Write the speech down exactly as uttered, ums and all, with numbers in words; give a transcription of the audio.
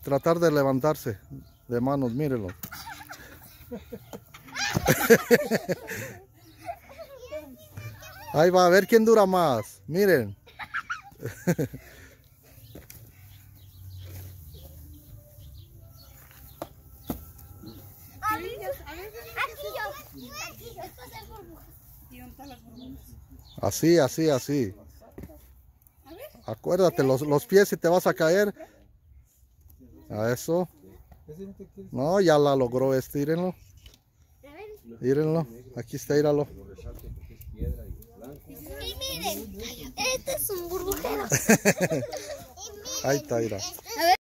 tratar de levantarse de manos, mírenlo. Ahí va, a ver quién dura más. Miren. Así, así, así. Acuérdate, los, los pies si te vas a caer. A eso. No, ya la logró este, mírenlo. Mírenlo, aquí está, míralo. Y miren, este es un burbujero. Ahí está, mira.